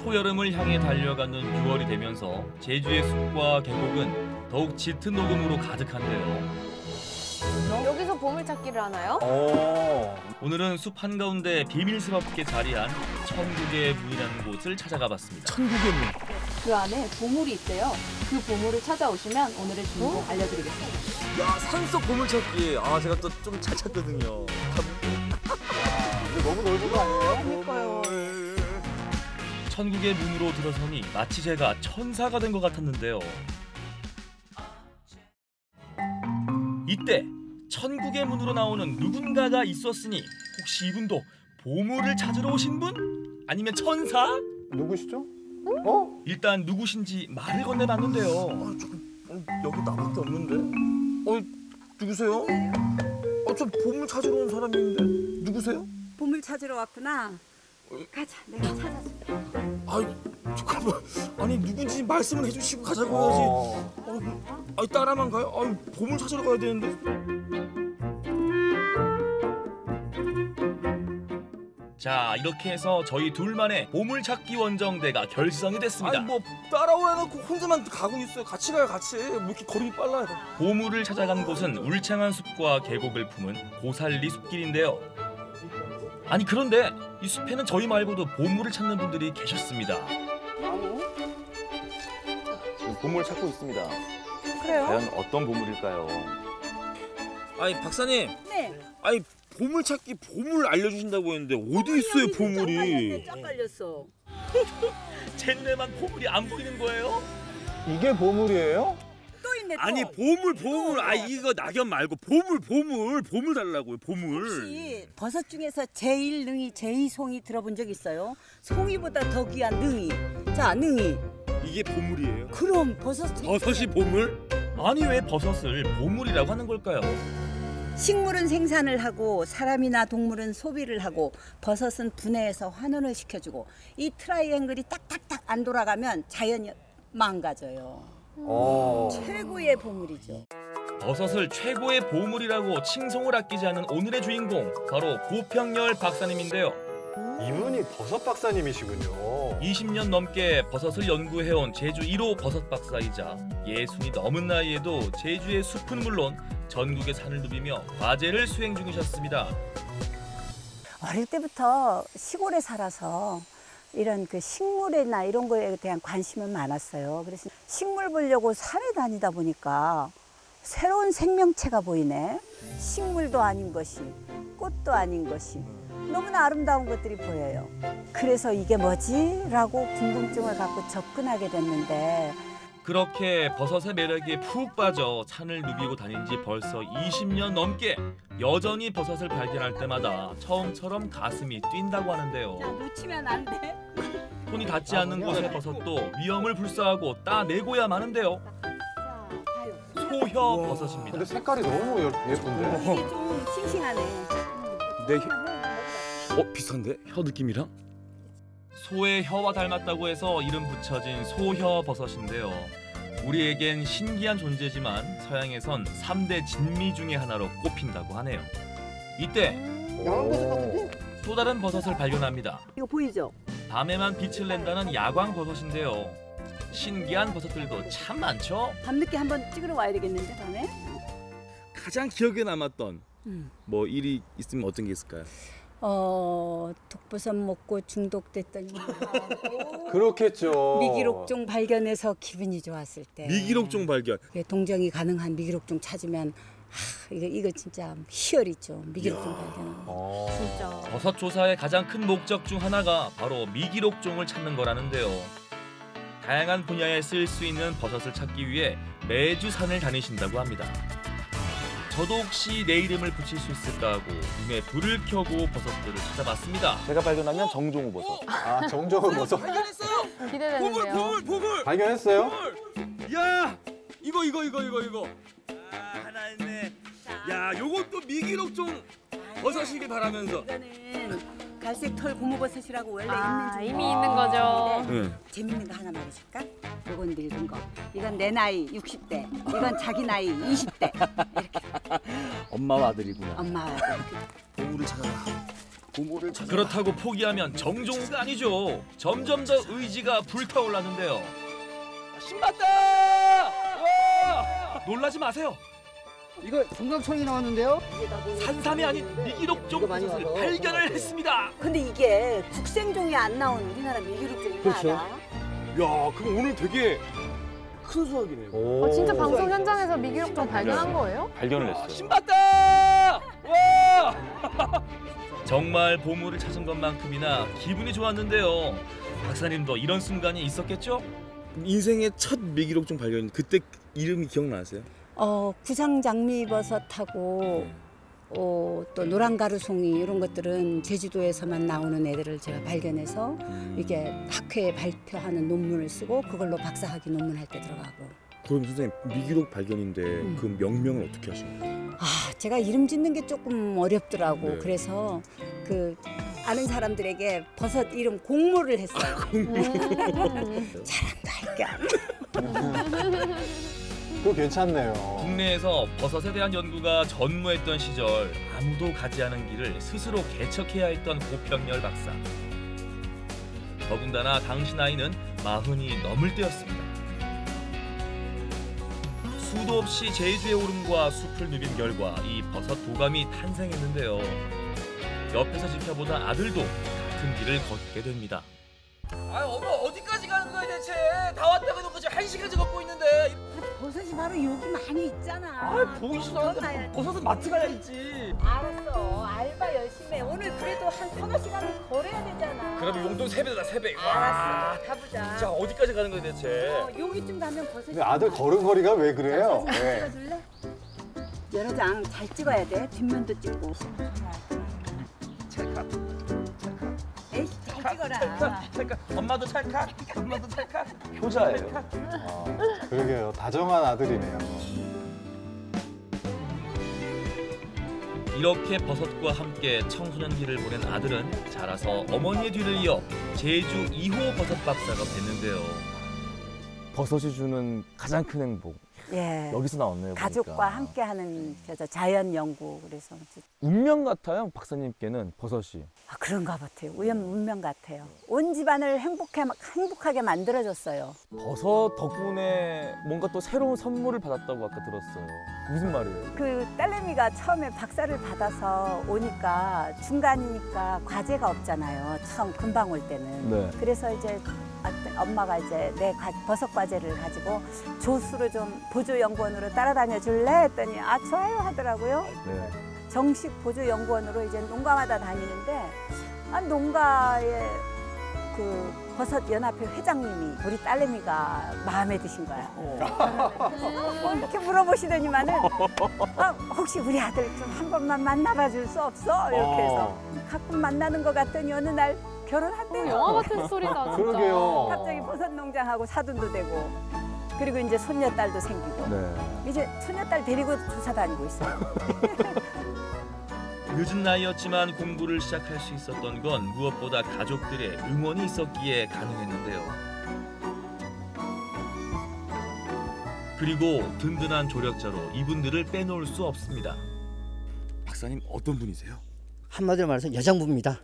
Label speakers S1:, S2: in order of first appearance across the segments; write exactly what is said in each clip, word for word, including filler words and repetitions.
S1: 초여름을 향해 달려가는 유월이 되면서 제주의 숲과 계곡은 더욱 짙은 녹음으로 가득한데요.
S2: 여기서 보물찾기를 하나요?
S3: 오.
S1: 오늘은 숲 한가운데 비밀스럽게 자리한 천국의 문이라는 곳을 찾아가 봤습니다.
S3: 천국의 문.
S4: 그 안에 보물이 있대요. 그 보물을 찾아오시면 오늘의 주인공
S2: 어?
S4: 알려드리겠습니다.
S3: 야, 산속 보물찾기. 아, 제가 또 좀 잘 찾거든요.
S5: 이거 너무 넓은 거 아니에요?
S4: 그러니까요.
S1: 천국의 문으로 들어서니 마치 제가 천사가 된 것 같았는데요. 이때 천국의 문으로 나오는 누군가가 있었으니 혹시 이분도 보물을 찾으러 오신 분? 아니면 천사?
S5: 누구시죠? 어?
S1: 일단 누구신지 말을 건네봤는데요.
S3: 아, 조금 여기 나밖에 없는데. 어, 누구세요? 어, 저 보물 찾으러 온 사람인데 누구세요?
S6: 보물 찾으러 왔구나. 가자, 내가 찾아줄게.
S3: 아이, 잠깐만. 아니, 누군지 말씀을 해주시고 가자고 해야지.
S5: 어.
S3: 어, 아니, 따라만 가요? 아니, 보물 찾으러 가야 되는데.
S1: 자, 이렇게 해서 저희 둘만의 보물찾기 원정대가 결성이 됐습니다.
S3: 아니, 뭐 따라오라 놓고 혼자만 가고 있어요. 같이 가요, 같이. 뭐 이렇게 걸음이 빨라요.
S1: 보물을 찾아간 곳은 울창한 숲과 계곡을 품은 고살리 숲길인데요. 아니 그런데 이 숲에는 저희 말고도 보물을 찾는 분들이 계셨습니다.
S5: 지금 보물 찾고 있습니다.
S4: 그래요?
S5: 과연 어떤 보물일까요?
S3: 아니, 박사님.
S6: 네.
S3: 아니, 보물 찾기 보물 알려주신다고 했는데 어디 있어요, 보물이?
S6: 쫙 깔렸어.
S1: 제 눈에만 보물이 안 보이는 거예요?
S5: 이게 보물이에요?
S6: 또 있네, 또.
S3: 아니, 보물, 보물. 아, 이거 낙엽 말고 보물, 보물. 보물 달라고요, 보물.
S6: 혹시 버섯 중에서 제일 능이, 제이송이 들어본 적 있어요? 송이보다 더 귀한 능이. 자, 능이.
S3: 이게 보물이에요?
S6: 그럼 버섯.
S3: 버섯이 보물?
S1: 아니 왜 버섯을 보물이라고 하는 걸까요?
S6: 식물은 생산을 하고 사람이나 동물은 소비를 하고 버섯은 분해해서 환원을 시켜주고 이 트라이앵글이 딱딱딱 안 돌아가면 자연이 망가져요.
S5: 어.
S6: 최고의 보물이죠.
S1: 버섯을 최고의 보물이라고 칭송을 아끼지 않은 오늘의 주인공 바로 고평열 박사님인데요.
S5: 이분이 버섯 박사님이시군요.
S1: 이십 년 넘게 버섯을 연구해온 제주 일 호 버섯 박사이자 예순이 넘은 나이에도 제주의 숲은 물론 전국의 산을 누비며 과제를 수행 중이셨습니다.
S6: 어릴 때부터 시골에 살아서 이런 그 식물이나 이런 거에 대한 관심은 많았어요. 그래서 식물 보려고 산에 다니다 보니까 새로운 생명체가 보이네. 식물도 아닌 것이, 꽃도 아닌 것이 너무나 아름다운 것들이 보여요. 그래서 이게 뭐지? 라고 궁금증을 갖고 접근하게 됐는데
S1: 그렇게 버섯의 매력에 푹 빠져 산을 누비고 다닌 지 벌써 이십 년 넘게 여전히 버섯을 발견할 때마다 처음처럼 가슴이 뛴다고 하는데요.
S6: 놓치면 안 돼.
S1: 손이 닿지 않는 곳의 버섯도 위험을 불사하고 따내고야 마는데요. 소혀 버섯입니다.
S5: 근데 색깔이 너무 예- 예쁜데.
S6: 이게 좀 싱싱하네.
S3: 내 혀... 어, 비슷한데? 혀 느낌이랑?
S1: 소의 혀와 닮았다고 해서 이름 붙여진 소혀 버섯인데요. 우리에겐 신기한 존재지만 서양에선 삼 대 진미 중의 하나로 꼽힌다고 하네요. 이때 또 다른 버섯을 발견합니다.
S6: 이거 보이죠?
S1: 밤에만 빛을 낸다는 야광 버섯인데요. 신기한 버섯들도 참 많죠?
S6: 밤늦게 한번 찍으러 와야 되겠는데, 밤에?
S3: 가장 기억에 남았던
S6: 음.
S3: 뭐 일이 있으면 어떤 게 있을까요?
S6: 어, 독버섯 먹고 중독됐더니
S5: 그렇겠죠.
S6: 미기록종 발견해서 기분이 좋았을 때.
S3: 미기록종 발견.
S6: 동정이 가능한 미기록종 찾으면 하, 이거 이거 진짜 희열이죠. 미기록종 발견.
S5: 어.
S2: 진짜.
S1: 버섯 조사의 가장 큰 목적 중 하나가 바로 미기록종을 찾는 거라는데요. 다양한 분야에 쓸 수 있는 버섯을 찾기 위해 매주 산을 다니신다고 합니다. 저도 혹시 내 이름을 붙일 수 있을까 하고 눈에 불을 켜고 버섯들을 찾아봤습니다.
S5: 제가 발견하면 정종우 버섯. 아, 정종우 버섯.
S3: 발견했어요.
S2: 기대되는데요.
S3: 보물, 보물.
S5: 발견했어요?
S3: 보물. 야, 이거 이거 이거 이거 이거. 아, 하나 있네. 야, 요것도 미기록종 버섯이길 바라면서.
S6: 이거는 갈색 털 고무버섯이라고 원래
S2: 아,
S6: 있는
S2: 이미
S6: 종.
S2: 있는 거죠.
S3: 네.
S6: 재밌는 거 하나 말해줄까? 이건 늙은 거. 이건 내 나이 육십 대. 이건 자기 나이 이십 대. 이렇게
S3: 엄마와 아들이구나.
S6: 엄마와
S3: 보물을 찾아라. 보물을 찾아.
S1: 그렇다고 포기하면 정종우가 아니죠. 점점 더 의지가 불타올랐는데요. 신봤다! 와! 놀라지 마세요.
S7: 이거 동강청이 나왔는데요?
S1: 산삼이 아닌 미기록종 버섯을 발견을 했습니다.
S6: 근데 이게 국생종이 안 나온 우리나라 미기록종이
S7: 그렇죠.
S6: 알아?
S3: 야, 그럼 오늘 되게 큰 수확이네요.
S2: 어, 진짜 방송 현장에서 미기록종 발견한 거예요?
S5: 발견을 했어요.
S1: 신봤다! 와! 정말 보물을 찾은 것만큼이나 기분이 좋았는데요. 박사님도 이런 순간이 있었겠죠?
S3: 인생의 첫 미기록종 발견. 그때 이름이 기억나세요?
S6: 어, 구상장미버섯하고 어, 또 노란가루송이 이런 것들은 제주도에서만 나오는 애들을 제가 발견해서 이게 학회에 발표하는 논문을 쓰고 그걸로 박사학위 논문할 때 들어가고.
S3: 그럼 선생님 미기록 발견인데
S6: 음.
S3: 그 명명을 어떻게 하신 거예요?
S6: 아, 제가 이름 짓는 게 조금 어렵더라고.
S3: 네.
S6: 그래서 그 아는 사람들에게 버섯 이름 공모를 했어요. 잘한다 할게 안.
S5: 그거 괜찮네요.
S1: 국내에서 버섯에 대한 연구가 전무했던 시절 아무도 가지 않은 길을 스스로 개척해야 했던 고평열 박사. 더군다나 당시 나이는 마흔이 넘을 때였습니다. 수도 없이 제주의 오름과 숲을 누빈 결과 이 버섯 도감이 탄생했는데요. 옆에서 지켜보던 아들도 같은 길을 걷게 됩니다.
S8: 아, 엄마 어디까지 가는 거야 대체? 다 왔다가 놓고 지금 한 시간째 걷고 있는데.
S6: 버섯이 바로 여기 많이 있잖아.
S8: 아, 보이지도 않는데 버섯은 마트 가야 있지.
S6: 알았어. 알바 열심히 해. 오늘 그래도 한 서너 시간은 걸어야 되잖아.
S8: 그러면 용돈 세 배다 세 배.
S6: 알았어. 가보자.
S8: 자, 어디까지 가는 거야 대체?
S6: 어, 여기쯤 가면 버섯이.
S5: 근데 아들 걸음걸이가 왜 그래요? 네.
S6: 찍어줄래? 여러 장 잘 찍어야 돼. 뒷면도 찍고.
S8: 찰칵.
S6: 에이, 잘 찍어라.
S8: 찰칵. 엄마도 찰칵. 엄마도 찰칵.
S5: 효자예요. 아, 그러게요. 다정한 아들이네요.
S1: 이렇게 버섯과 함께 청소년기를 보낸 아들은 자라서 어머니의 뒤를 이어 제주 이 호 버섯 박사가 됐는데요.
S9: 버섯이 주는 가장 큰 행복.
S6: 예.
S9: 여기서 나왔네요.
S6: 가족과
S9: 보니까.
S6: 함께하는 그래서 자연 연구 그래서
S9: 운명 같아요. 박사님께는 버섯이.
S6: 아, 그런가 같아요. 우연 운명 같아요. 온 집안을 행복해 행복하게 만들어줬어요.
S9: 버섯 덕분에 뭔가 또 새로운 선물을 받았다고 아까 들었어요. 무슨 말이에요?
S6: 그 딸내미가 처음에 박사를 받아서 오니까 중간이니까 과제가 없잖아요. 처음 금방 올 때는.
S9: 네.
S6: 그래서 이제 엄마가 이제 내 버섯 과제를 가지고 조수로 좀 보조 연구원으로 따라다녀 줄래 했더니 아 좋아요 하더라고요.
S9: 네.
S6: 정식 보조 연구원으로 이제 농가마다 다니는데 아 농가의 그 버섯 연합회 회장님이 우리 딸내미가 마음에 드신 거야. 뭐 이렇게 물어보시더니만은 아, 혹시 우리 아들 좀 한 번만 만나봐 줄 수 없어? 이렇게 해서 가끔 만나는 것 같더니 어느 날 결혼한대요.
S2: 영화 같은 스토리다 진짜.
S5: 그러게요.
S6: 갑자기 버섯 농장하고 사돈도 되고 그리고 이제 손녀딸도 생기고
S9: 네.
S6: 이제 손녀딸 데리고 조사 다니고 있어요.
S1: 늦은 나이였지만 공부를 시작할 수 있었던 건 무엇보다 가족들의 응원이 있었기에 가능했는데요. 그리고 든든한 조력자로 이분들을 빼놓을 수 없습니다.
S3: 박사님 어떤 분이세요?
S7: 한마디로 말해서 여장부입니다.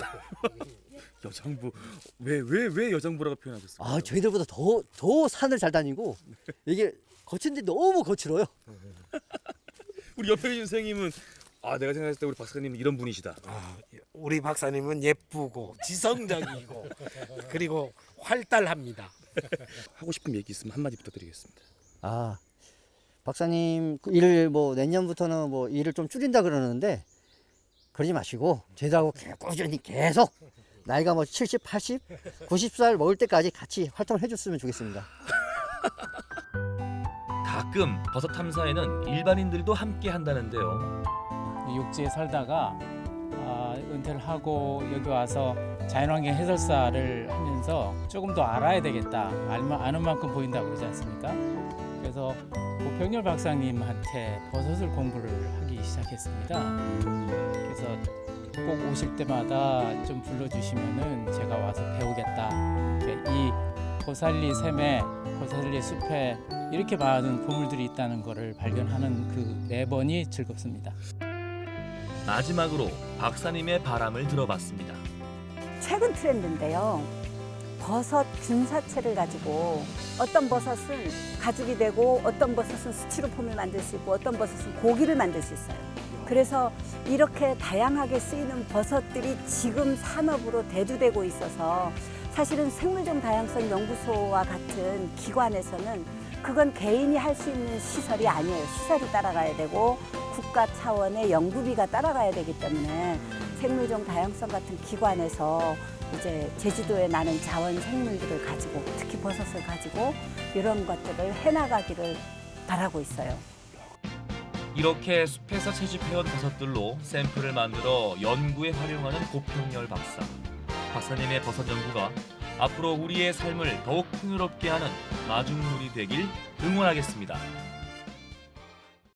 S3: 여장부. 왜 왜 왜 여장부라고 표현하셨어요?
S7: 아, 저희들보다 더, 더 산을 잘 다니고 이게 거친데 너무 거칠어요.
S3: 우리 옆에 계신 선생님은 아 내가 생각했을 때 우리 박사님은 이런 분이시다.
S10: 아, 우리 박사님은 예쁘고 지성적이고 그리고 활달합니다.
S3: 하고 싶은 얘기 있으면 한마디 부탁드리겠습니다.
S7: 아, 박사님 그 일을 뭐 내년부터는 뭐 일을 좀 줄인다 그러는데 그러지 마시고 저희들하고 꾸준히 계속 나이가 뭐 칠십, 팔십, 구십 살 먹을 때까지 같이 활동을 해줬으면 좋겠습니다.
S1: 가끔 버섯 탐사에는 일반인들도 함께 한다는데요.
S11: 육지에 살다가 아, 은퇴를 하고 여기 와서 자연환경 해설사를 하면서 조금 더 알아야 되겠다. 알마, 아는 만큼 보인다 그러지 않습니까? 그래서 고평열 박사님한테 버섯을 공부를 하기 시작했습니다. 그래서 꼭 오실 때마다 좀 불러주시면은 제가 와서 배우겠다. 이 고살리 샘에 고살리 숲에 이렇게 많은 보물들이 있다는 것을 발견하는 그 매번이 즐겁습니다.
S1: 마지막으로 박사님의 바람을 들어봤습니다.
S6: 최근 트렌드인데요. 버섯 균사체를 가지고 어떤 버섯은 가죽이 되고 어떤 버섯은 스티로폼을 만들 수 있고 어떤 버섯은 고기를 만들 수 있어요. 그래서 이렇게 다양하게 쓰이는 버섯들이 지금 산업으로 대두되고 있어서 사실은 생물종 다양성 연구소와 같은 기관에서는 그건 개인이 할 수 있는 시설이 아니에요. 시설이 따라가야 되고 국가 차원의 연구비가 따라가야 되기 때문에 생물종 다양성 같은 기관에서 이제 제주도에 나는 자원 생물들을 가지고 특히 버섯을 가지고 이런 것들을 해나가기를 바라고 있어요.
S1: 이렇게 숲에서 채집해온 버섯들로 샘플을 만들어 연구에 활용하는 고평열 박사. 박사님의 버섯 연구가 앞으로 우리의 삶을 더욱 풍요롭게 하는 마중물이 되길 응원하겠습니다.